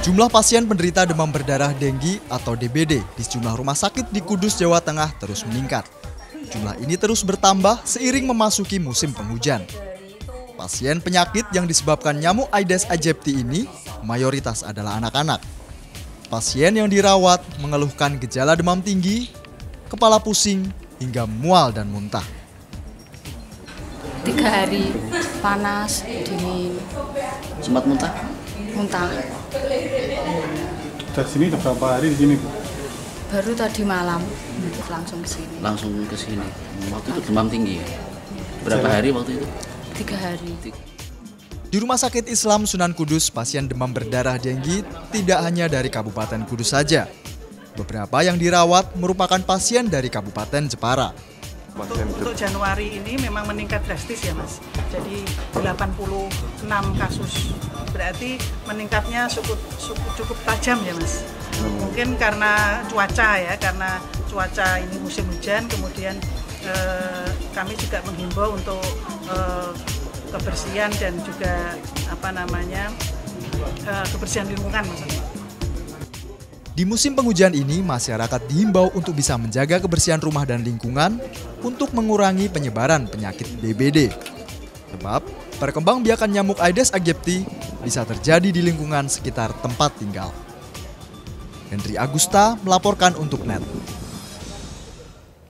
Jumlah pasien penderita demam berdarah denggi atau DBD di sejumlah rumah sakit di Kudus, Jawa Tengah terus meningkat. Jumlah ini terus bertambah seiring memasuki musim penghujan. Pasien penyakit yang disebabkan nyamuk Aedes aegypti ini mayoritas adalah anak-anak. Pasien yang dirawat mengeluhkan gejala demam tinggi, kepala pusing, hingga mual dan muntah. 3 hari panas, dingin. Sempat muntah? Muntah. Dari sini udah berapa hari di sini, Bu? Baru tadi malam langsung ke sini. Langsung ke sini. Waktu itu demam tinggi ya? Berapa hari waktu itu? 3 hari. Di Rumah Sakit Islam Sunan Kudus, pasien demam berdarah denggi tidak hanya dari Kabupaten Kudus saja. Beberapa yang dirawat merupakan pasien dari Kabupaten Jepara. Untuk Januari ini memang meningkat drastis ya Mas. Jadi 86 kasus. Berarti meningkatnya cukup tajam ya Mas. Mungkin karena cuaca ya, karena cuaca ini musim hujan, kemudian kami juga menghimbau untuk kebersihan dan juga kebersihan lingkungan maksudnya. Di musim penghujan ini, masyarakat dihimbau untuk bisa menjaga kebersihan rumah dan lingkungan untuk mengurangi penyebaran penyakit DBD. Sebab, perkembangbiakan nyamuk Aedes aegypti bisa terjadi di lingkungan sekitar tempat tinggal. Hendri Agusta melaporkan untuk NET.